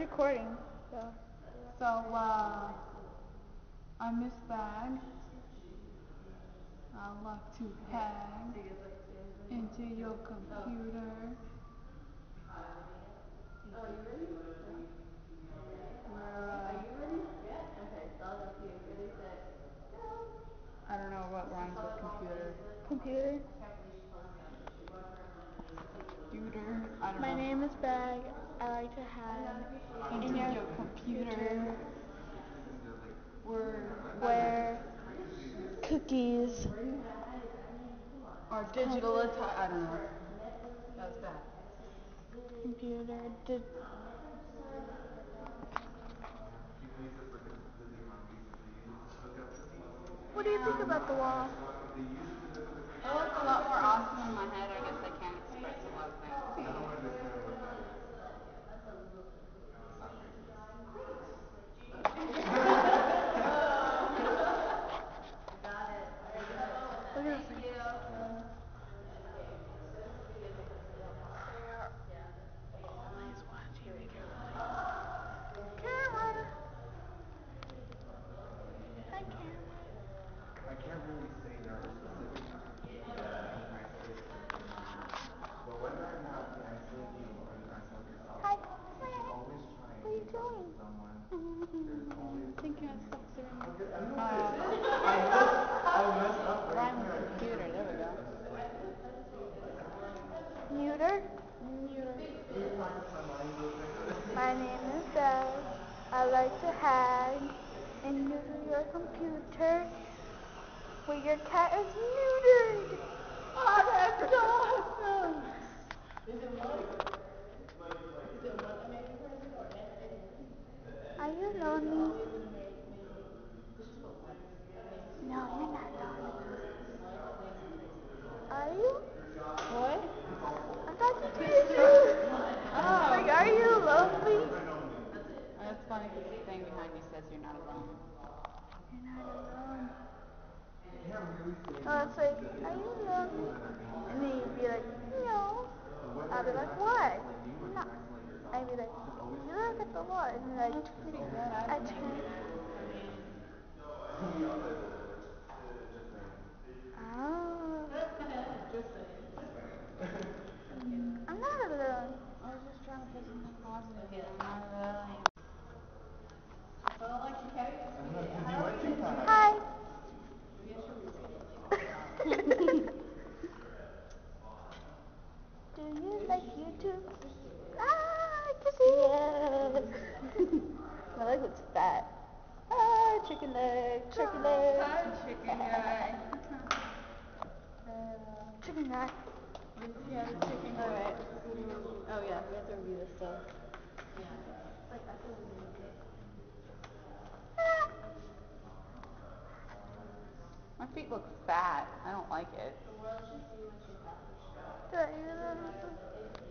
recording, so. So, on this bag, I like to hack into your computer. Are you ready? Okay, so I'll go to you. Ready, set, go. I don't know what rhymes with computer. Computer. Computer. I don't My know. name is Bag. I like to have Into your computer. where cookies Or digital I don't know. That was bad. computer What do you think about the wall? It looks a lot more awesome in my head. I guess I can't express a lot of things. Look at this. Always watching me camera. Hi, camera. I can't really say there are specific people that isolate from, but whether or not you isolate people or you isolate yourself, Hi, you should always try and what are you make up doing? with someone. There's always Thinking of stuff I messed up right rhyme with there. computer. There we go. Muter. My name is Belle. I like to hack into your computer where your cat is neutered. Oh, that's awesome! Are you lonely? No, you're not lonely. Are you? What? I'm talking to you. Oh. Like, are you lonely? That's funny because the thing behind you says you're not alone. You're not alone. Oh, it's like, are you lonely? And then you'd be like, no. I'll be like, what? No. I'd be like, you look at the wall. And then I turn. Oh. I'm not alone. I was just trying to put something positive here. I'm not alone. Hi. Do you like YouTube? Ah, yes. My leg looks fat. Ah, chicken leg, chicken leg. Hi, chicken guy. Chicken guy. Yeah, the chicken guy. Alright. Oh yeah, we have to review this stuff. My feet look fat. I don't like it. Do I